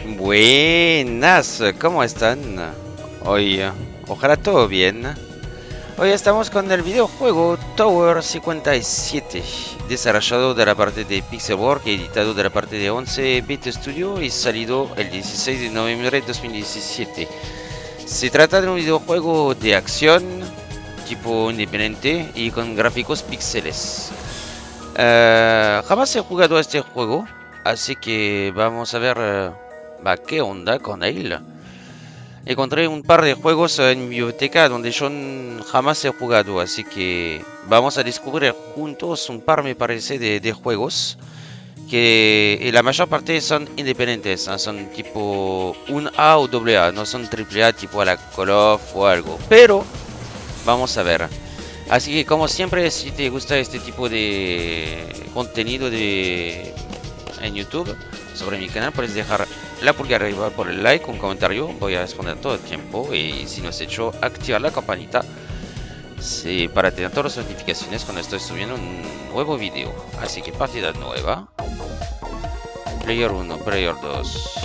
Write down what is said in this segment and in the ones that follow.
Buenas, ¿cómo están? Hoy, ojalá todo bien. Hoy estamos con el videojuego Tower 57, desarrollado de la parte de Pixelworks y editado de la parte de 11-Bit Studio y salido el 16 de noviembre de 2017. Se trata de un videojuego de acción, tipo independiente y con gráficos píxeles. Jamás he jugado a este juego, así que vamos a ver qué onda con él. Encontré un par de juegos en mi biblioteca donde yo jamás he jugado, así que vamos a descubrir juntos un par, me parece, de juegos que la mayor parte son independientes, ¿no? Son tipo un A o doble A, no son triple A tipo a la Call of o algo, pero vamos a ver. Así que como siempre, si te gusta este tipo de contenido en YouTube sobre mi canal, puedes dejar la pulgar arriba por el like, un comentario, voy a responder todo el tiempo y si no has hecho, activar la campanita para tener todas las notificaciones cuando estoy subiendo un nuevo video. Así que partida nueva, player 1, player 2.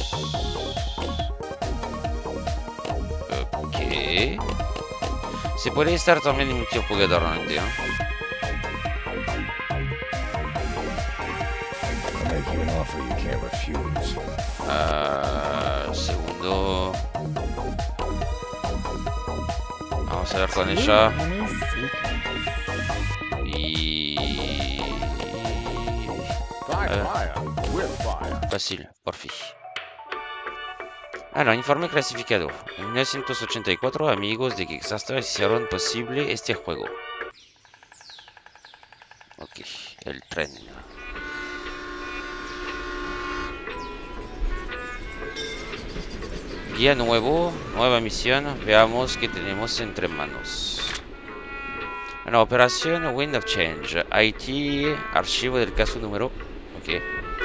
Ok. Se puede estar también en multijugador realmente, ¿no? Segundo. Vamos a ver con ella. Y... fácil, por fin. Alors, informe clasificado. En 1984, amigos de Kickstarter hicieron posible este juego. Ok, el tren. Guía nuevo, nueva misión. Veamos qué tenemos entre manos. La operación Wind of Change. IT, archivo del caso número. Ok.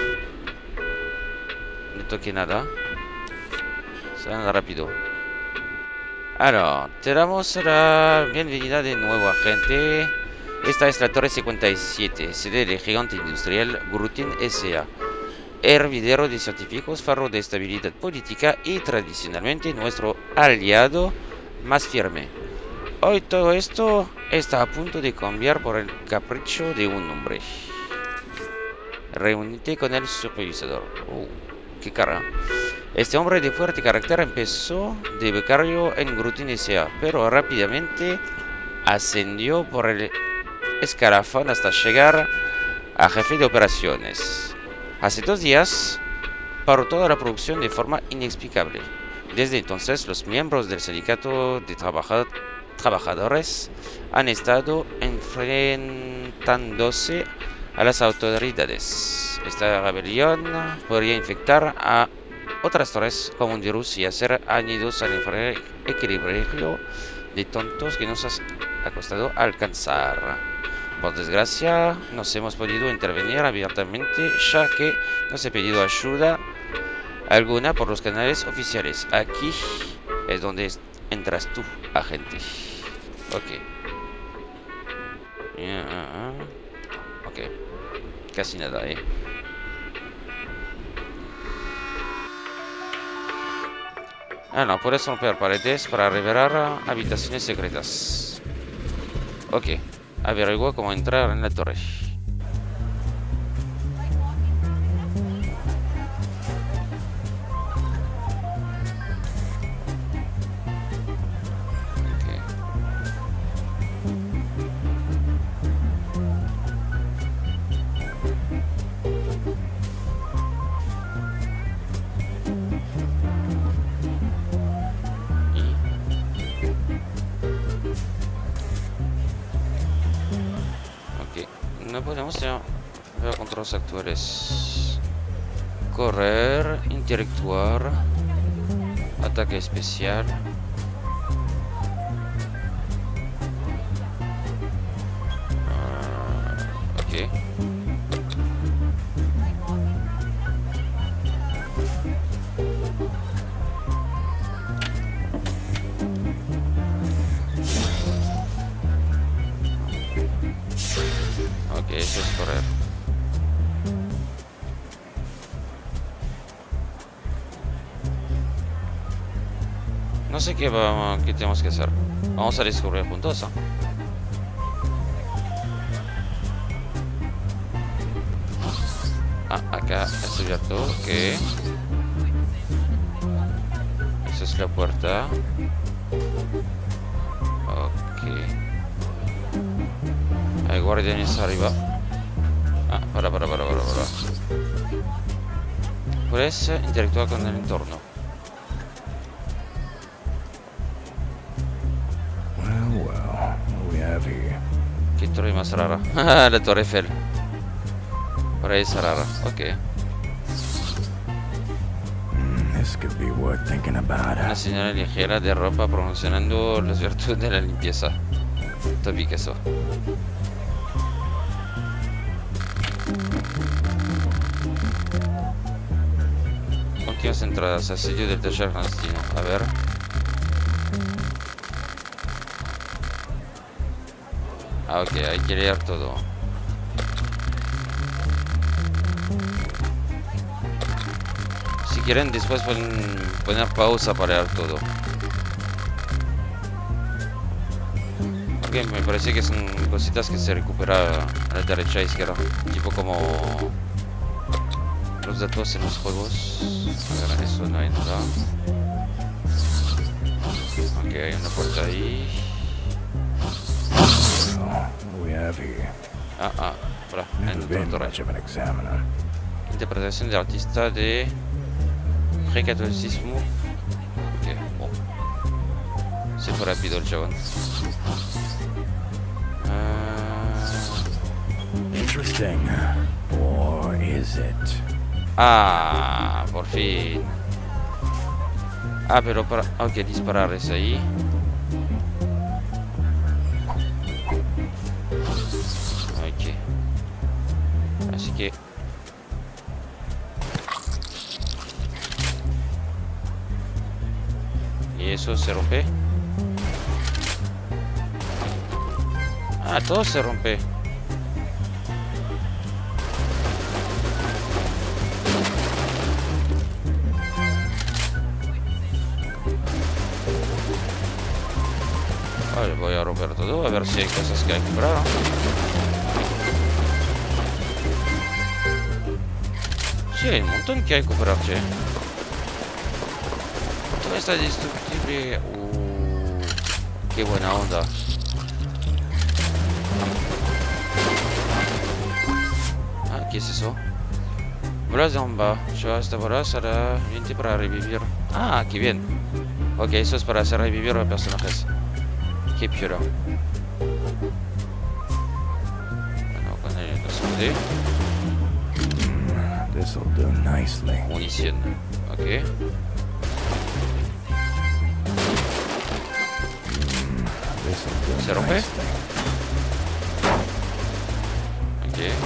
No toque nada. Será rápido. Alors, te damos la bienvenida de nuevo, agente. Esta es la Torre 57, sede del gigante industrial Grutin S.A. Hervidero de científicos, faro de estabilidad política y tradicionalmente nuestro aliado más firme. Hoy todo esto está a punto de cambiar por el capricho de un hombre. Reúnete con el supervisor. Qué cara. Este hombre de fuerte carácter empezó de becario en Grutin S.A., pero rápidamente ascendió por el escalafón hasta llegar a jefe de operaciones. Hace 2 días paró toda la producción de forma inexplicable. Desde entonces, los miembros del sindicato de trabajadores han estado enfrentándose a las autoridades. Esta rebelión podría infectar a otras torres como un virus y hacer añidos al equilibrio de tontos que nos ha costado alcanzar. Por desgracia, no hemos podido intervenir abiertamente, ya que no se ha pedido ayuda alguna por los canales oficiales. Aquí es donde entras tú, agente. Ok. Ok. Casi nada, no, puedes romper paredes para revelar habitaciones secretas. Ok. Averigua cómo entrar en la torre. No podemos ver controles actuales. Correr, interactuar, ataque especial. Ok. Eso es correr. No sé qué tenemos que hacer. Vamos a descubrir juntos, ¿eh? Ah, acá está abierto, ok. Esa es la puerta. Ok. Hay guardianes arriba. Ah, para. Puedes interactuar con el entorno. Well, what do we have here? ¿Qué torre más rara? La Torre Eiffel. Por ahí es rara, ok. This could be worth thinking about. Una señora ligera de ropa promocionando las virtudes de la limpieza. Topi queso. Últimas entradas, asedio del taller clandestino. A ver. Ah, ok, hay que leer todo. Si quieren, después pueden poner pausa para leer todo. Porque me parece que son cositas que se recuperan a la derecha e izquierda. Tipo como los datos en los juegos. A ver, eso no hay nada. Ok, hay una puerta ahí. What do we have here? Hola, Never been much of an examiner. Interpretación de artista de precatolicismo. Ok, bon. Se fue rápido el chabón. Interesting. Or is it? Ah, por fin. Ah, pero para... Ok, disparar es ahí. Ok. Así que... ¿Y eso se rompe? Ah, todo se rompe. Vale, voy a romper todo, a ver si hay cosas que hay que comprar. Sí, hay un montón que hay que comprar, che. Todo está destructible. Qué buena onda. Ah, ¿qué es eso? Bolas de bomba. Lleva esta bola será suficiente para revivir. Ah, qué bien. Ok, eso es para hacer revivir a personajes. Qué piola. Bueno, con el no se puede. This'll do nicely. Munición. Ok. This'll do ¿Se rompe? nicely. Ok.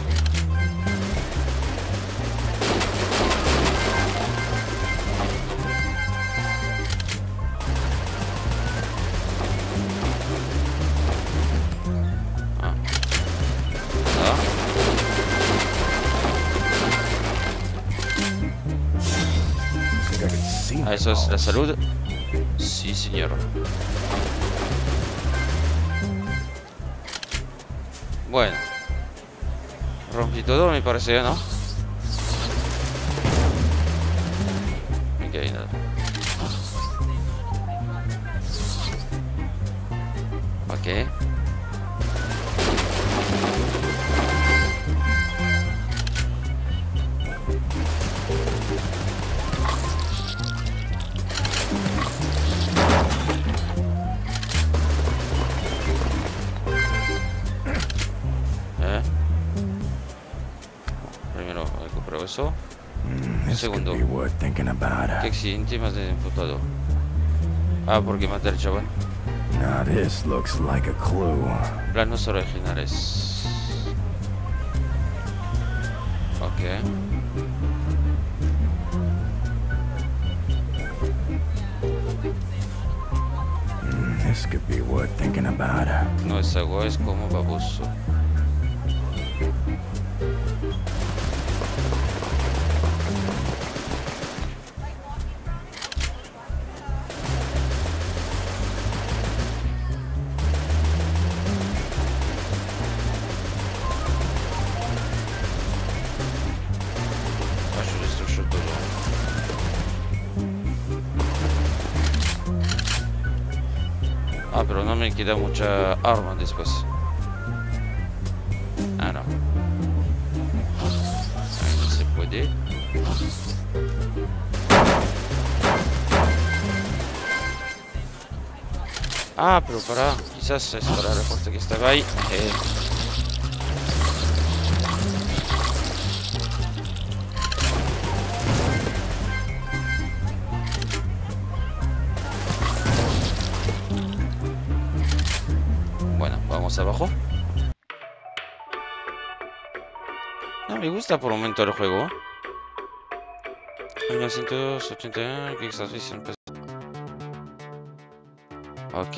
Think I can see Ah, my eso es la balls. salud. Sí, señor. Bueno. Rompí todo, me parece, ¿no? Ok, nada. Ok. Primero recupero eso. This Segundo. could be worth thinking about. Qué accidente más desenfocado. Ah, porque maté al chabón. Now this looks like a clue. Planos originales. Ok. This could be worth thinking about. No es agua, es como baboso. me queda mucha arma después. Ah, no. Ahí no se puede. Ah, pero para, quizás es para la puerta que estaba ahí. Bueno, vamos abajo. No, me gusta por un momento el juego. 1981, Kickstarter, ok.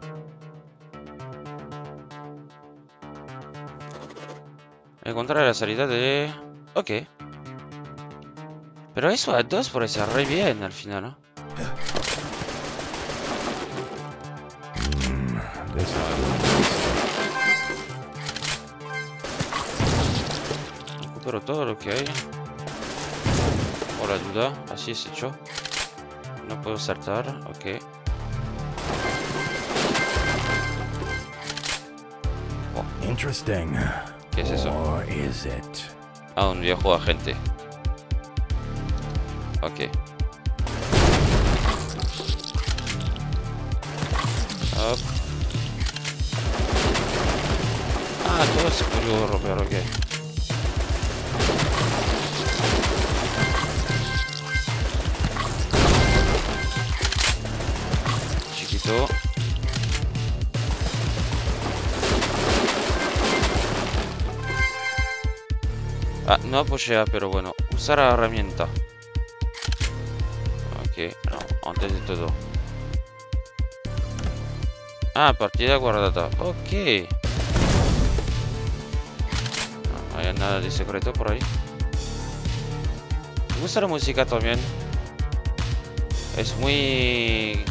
Encontrar la salida de... Ok. Pero eso a dos parece re bien al final, ¿no? Recupero todo lo que hay. Por la duda, así es hecho. No puedo saltar, ok. Interesting. ¿Qué es eso? Or is it? Ah, un viejo agente. Ok. Up. Ah, todo se pudo romper, ok. Chiquito. Ah, no apoyé, pero bueno, usar la herramienta. Ok, no, antes de todo. Ah, partida guardada, ok. No hay nada de secreto por ahí. Me gusta la música también. Es muy...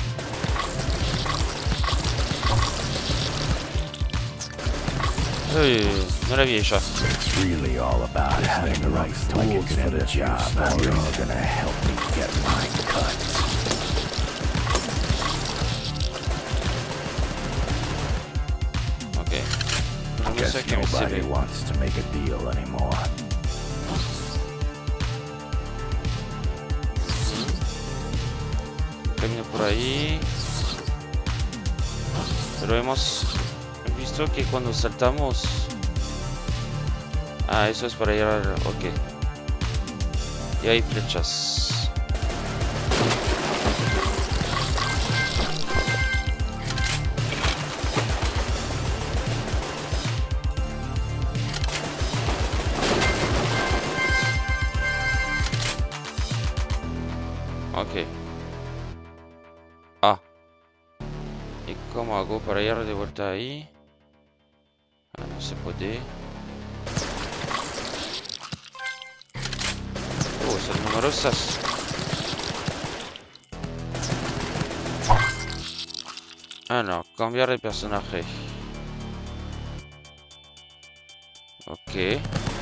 Uy, no la vi ya. It's really all about having the right tools for the job. You're gonna help me get my cut. Ok. No sé Guess qué me nobody sirve. wants to make a deal anymore. Camino por ahí. Pero hemos visto que cuando saltamos... Ah, eso es para ir al... Ok. Y hay flechas. Ok. Ah. ¿Y cómo hago para ir de vuelta ahí? Ah, no se puede. Son numerosas. Ah, no, cambiar de personaje. Ok.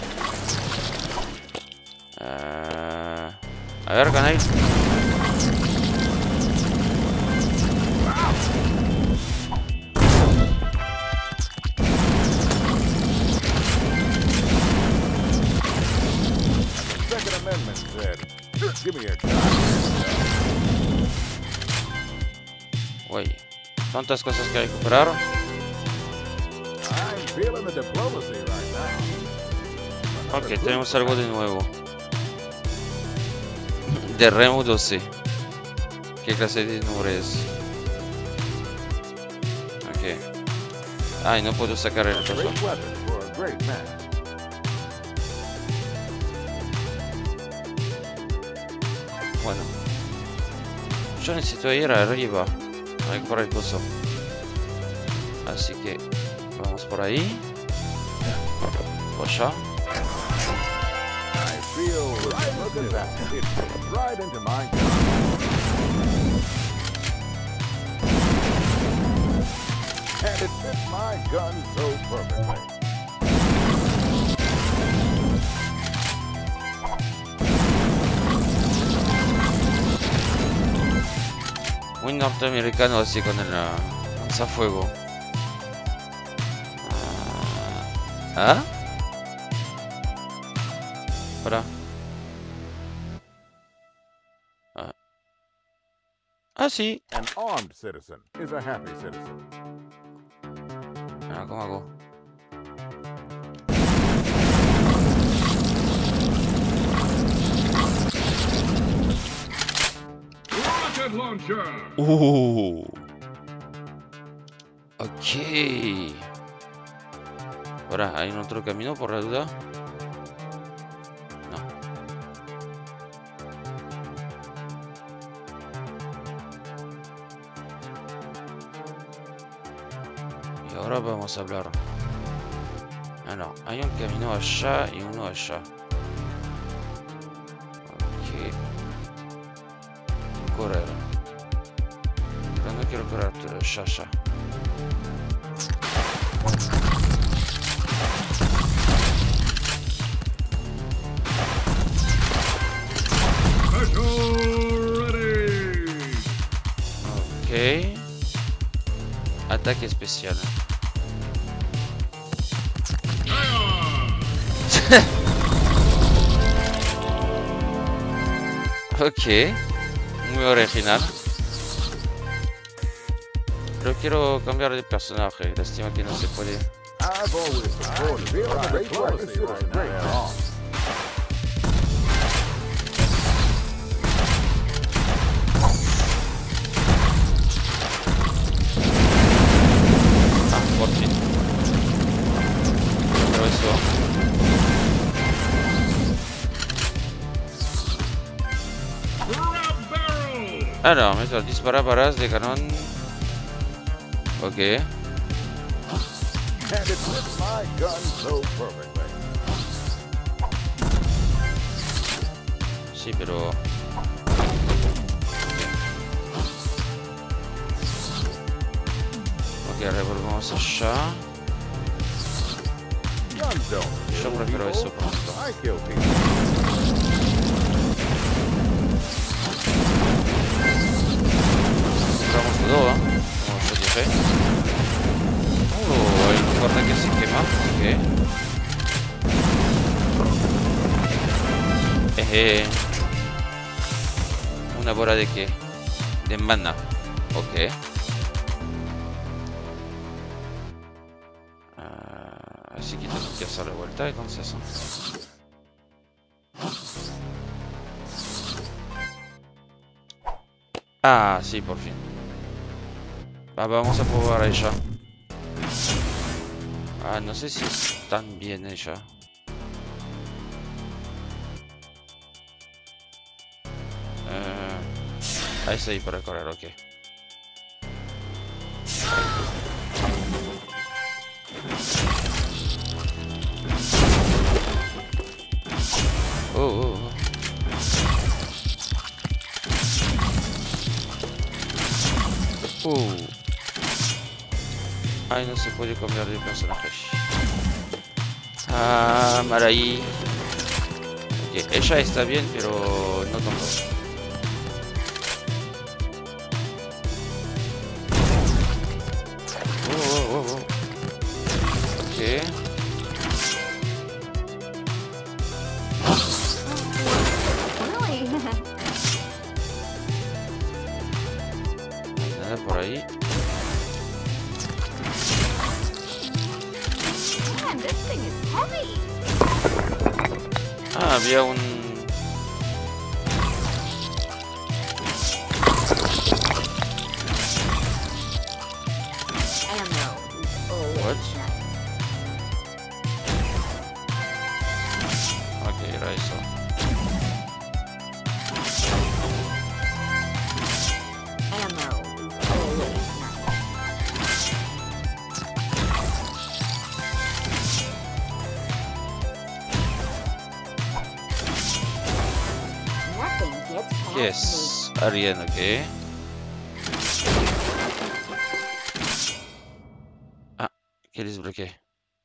A ver, ganáis. Uy, tantas cosas que recuperar. Ok, tenemos algo de nuevo. De Remo 12. ¿Qué clase de nombre es? Ok. Ay, no puedo sacar el coso. Bueno. Yo necesito ir arriba. Hay por el coso. Así que vamos por ahí. Por allá. And it fits my gun so perfectly. Muy norteamericano así con el Lanza fuego. ¿Ah? Para. Ah, sí. An armed citizen is a happy citizen. ¿Cómo hago? Rocket launcher. Ok. Ahora, ¿hay un otro camino por la duda? No. Y ahora vamos a hablar. Ah, no. Hay un camino allá y uno allá. Ok. Correr. Pero no quiero correr todo allá. Ok. Ataque especial. Ok. Muy original. Pero quiero cambiar de personaje. Lástima que no se puede. I've always supported the private policy right now. Por fin. Pero eso. Alors, mettre dispara balas de canon. Ok. And it fits my gun so perfectly. Sí, pero... Ok, revolvemos allá. Guns don't Yo kill prefiero people. eso por esto. I kill people. Compramos todo, ¿eh? Como yo dije. Hay un corte que se quema. Ok. Una bola de qué? De mana. Ok. Así que tengo que hacer la vuelta entonces. Ah, sí, por fin. Vamos a probar ella. Ah, no sé si es tan bien ella. Ahí está ahí para correr, ok. Oh. Ay, no se puede cambiar de personaje. Ah, mal ahí. Ok, ella está bien, pero no tanto. Oh. Ok. Nada por ahí. Ah, había un... What? Ok, era eso. Yes, alguien, ok. Ah, ¿qué desbloqueé?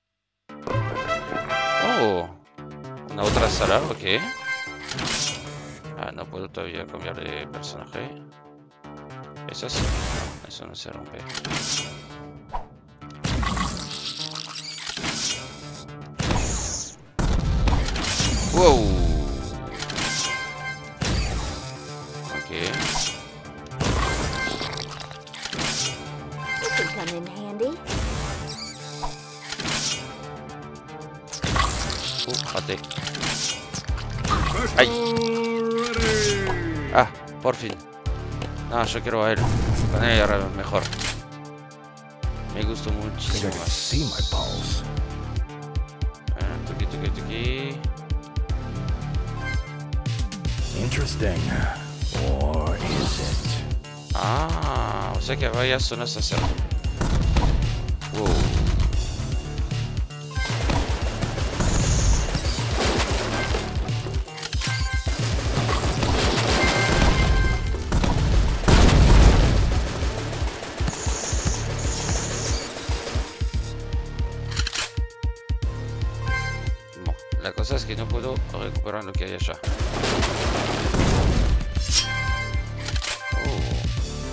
Oh, una otra sala, ok. Ah, no puedo todavía cambiar de personaje. Eso sí. Eso no se rompe. Wow. Ok. This could come in handy. Raté. Special Ay. ready. Ah, por fin. No, yo quiero a él. Con él era mejor. Me gustó Think I muchísimo can más. see my balls. Tuki, tuki, tuki. Interesting. Or is it? Ah, o sea que varias zonas hacia. Wow. Bon, la cosa es que no puedo recuperar lo que hay allá. Oh.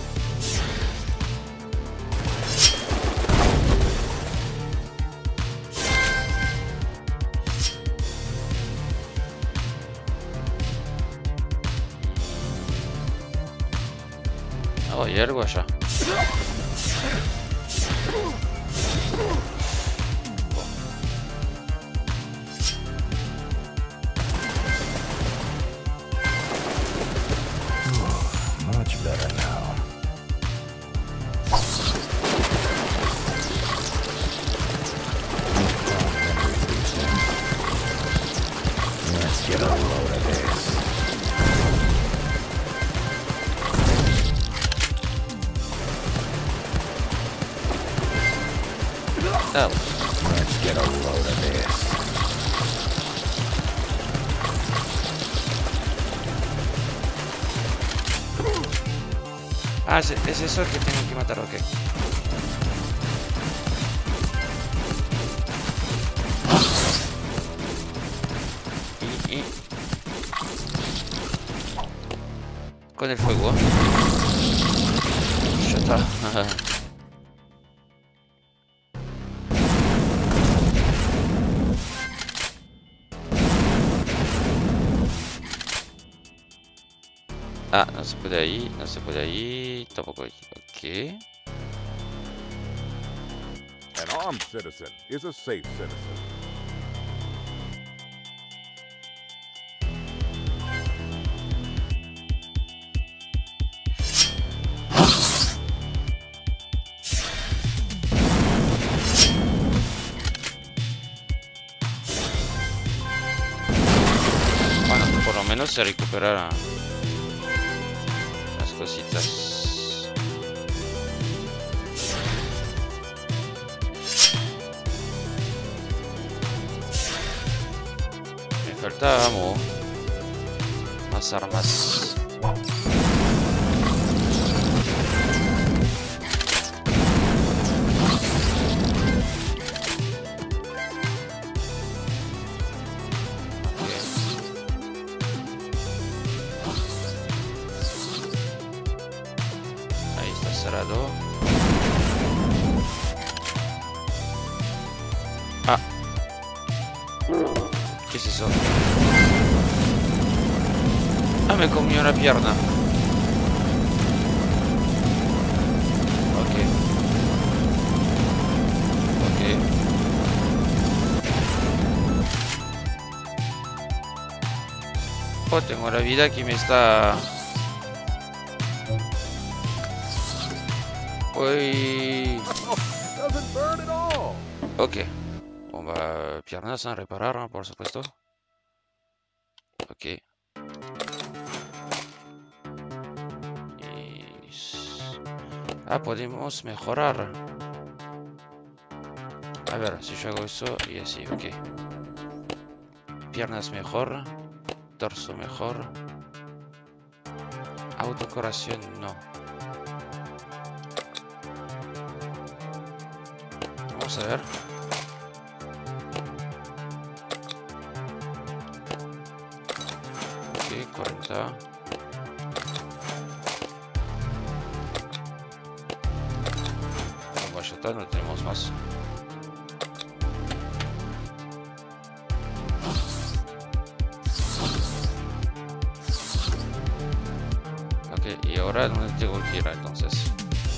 Oh, hay algo allá. Much better now. Let's get a load of this. Oh. Let's get a load of this. Ah, es eso el que tengo que matar, ok. Y... Con el fuego. Ya está. Ah, no se puede ahí, no se puede ahí, tampoco ahí. Ok. An armed citizen is a safe citizen. Bueno, por lo menos se recupera las cositas. Me falta ammo. Más armas. Ahí está cerrado. Ah. ¿Qué es eso? Ah, me comió la pierna. Ok. Ok. Oh, tengo la vida que me está... Uy. Doesn't burn at all. Ok. Bon bah, piernas a reparar, ¿no? Por supuesto. Ok. Ah, podemos mejorar. A ver, si yo hago eso y así, ok. Piernas mejor. Torso mejor. Autocuración no. Vamos a ver. Ok, 40. está, no tenemos más. Ok, y ahora dónde tengo que ir entonces.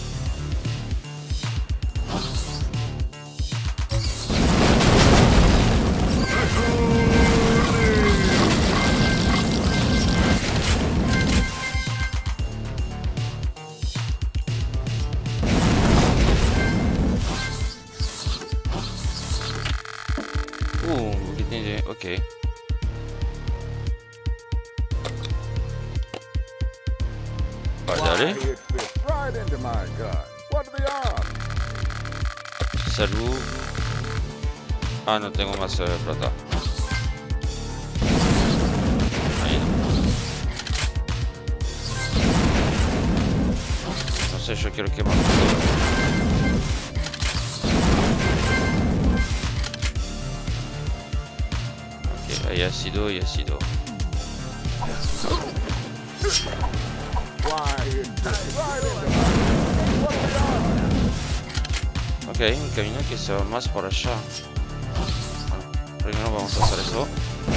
Ok. Vale, dale. It fits right into my gun. What are the odds? Salud. Ah, no tengo más plata. Ahí no. No sé, yo quiero quemar todo. Y ácido y ácido. Ok, un camino que se va más por allá. Bueno, primero vamos a hacer eso.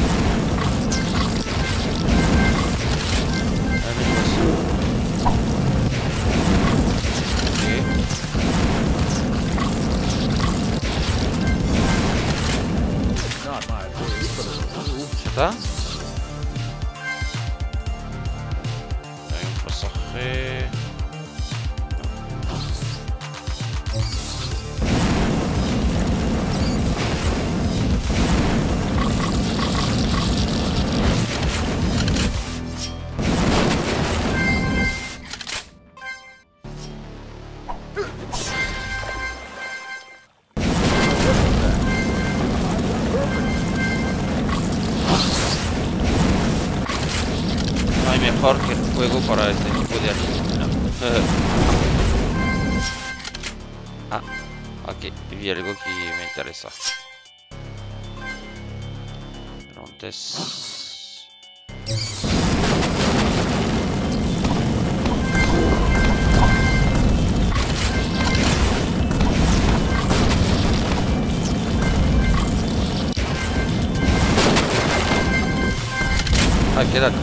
¿Está? Hay un pasaje. No hay mejor que el juego para este tipo de anime. Ah, ok, vi algo que me interesa. Pero antes... Ah, quédate.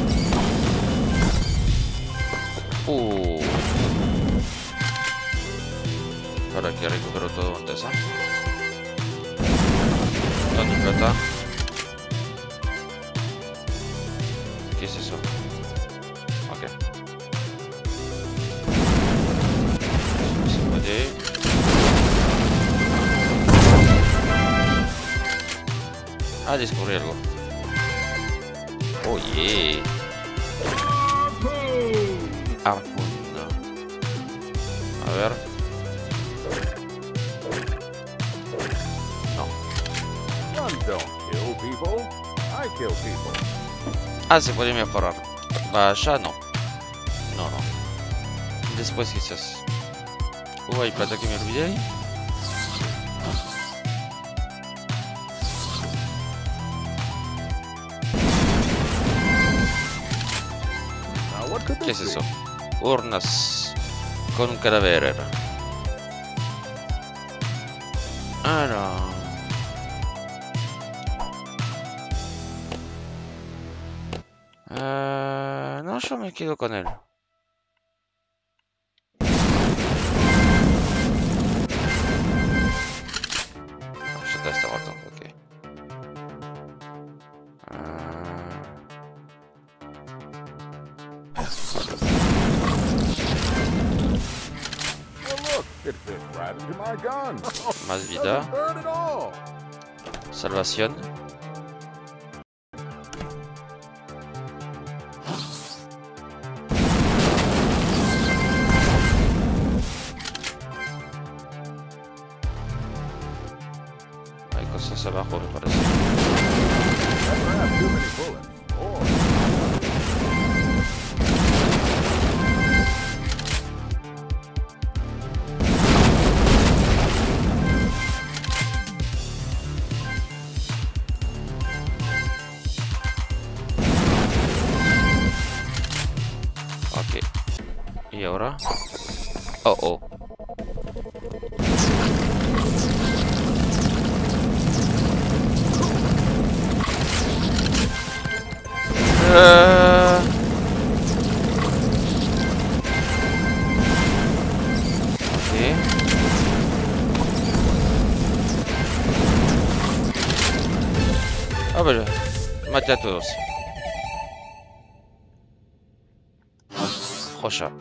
Para que recupero todo antes, ¿eh? ¿Dónde plata? ¿Qué es eso? Ok. Se puede. Ah, descubrí algo. Oh yeah. Arpón. A ver. Guns don't kill people. I kill people. Ah, se puede mejorar. Ya no. No. Después quizás. Hay plata que me olvidé ahí. Now what could ¿Qué this es be? eso? Urnas con un cadáver. Ah, no. No, yo me quedo con él. Ya está roto, ok. Well, look, it fits right into my gun. Más vida. Doesn't burn at all. Salvación. Hay cosas abajo, me parece. Never have too many bullets. Ok. ¿Y ahora? Oh, oh. Ok. Ah, vale. Mate a todos. Joya.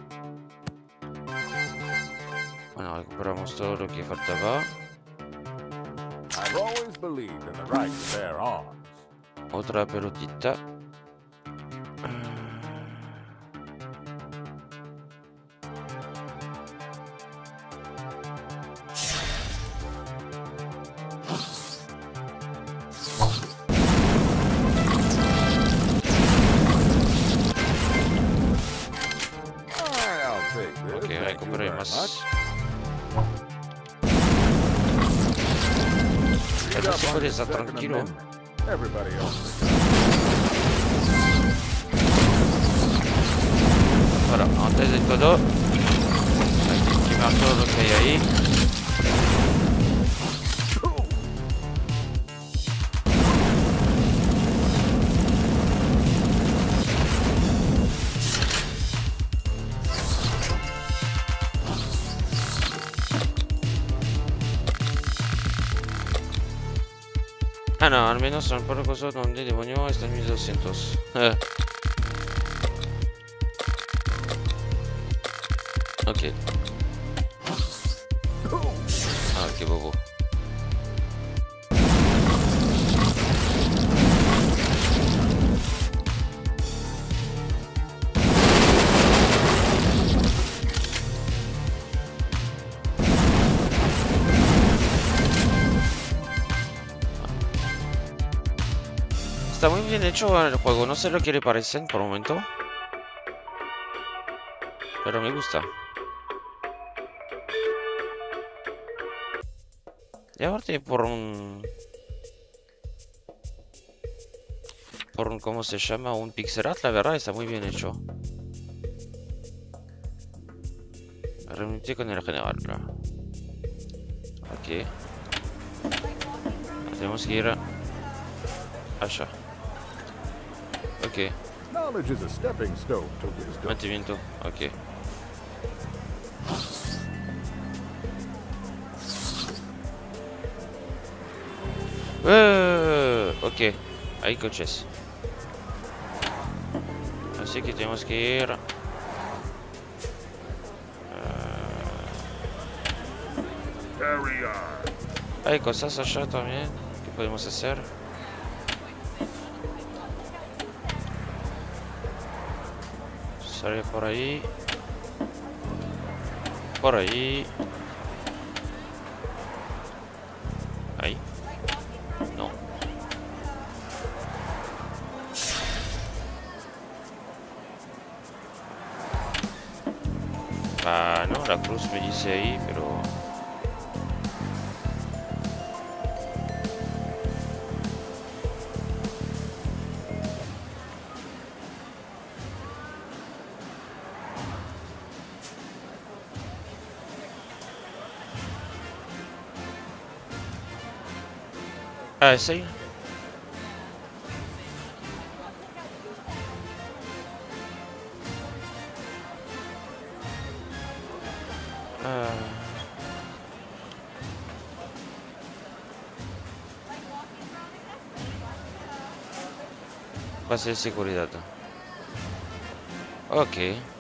Bueno, recuperamos todo lo que faltaba. I've always believed in the right to bear arms. Otra pelotita. I'll take this. Ok, Thank you recuperé very más. much. Pero no se puede estar Second tranquilo. Amendment. Everybody else. Voilà, antes de todo, hay que quemar todo lo que hay ahí. Ah no, al menos son por cosas donde demonio está en 1200. Ok. Ah, qué bobo. Está muy bien hecho el juego, no sé lo que le parecen por un momento. Pero me gusta. Y aparte por un... ¿Cómo se llama? Un pixel art, la verdad está muy bien hecho. Reunirte con el general. Ok. Tenemos que ir allá. Ok. Knowledge is a stepping stone to wisdom. Mantenimiento. Ok. Ok. Hay coches. Así que tenemos que ir... Carry on. Hay cosas allá también que podemos hacer. Sale por ahí. Por ahí. Ahí. No. Ah, no, la cruz me dice ahí, pero... Ah, sí. Pase de seguridad. Ok.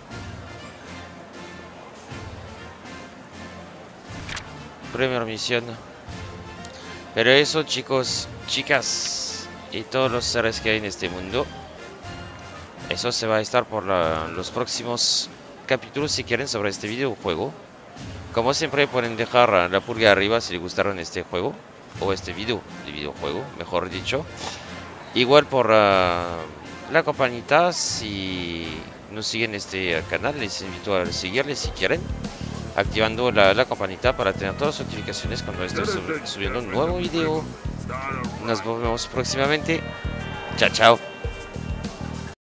Primera misión. Pero eso, chicos, chicas y todos los seres que hay en este mundo, eso se va a estar por los próximos capítulos si quieren sobre este videojuego. Como siempre pueden dejar la pulga arriba si les gustaron este juego o este video de videojuego, mejor dicho. Igual por la campanita, si nos siguen este canal, les invito a seguirles si quieren, activando la campanita para tener todas las notificaciones cuando estoy subiendo un nuevo video. Nos vemos próximamente. Chao, chao.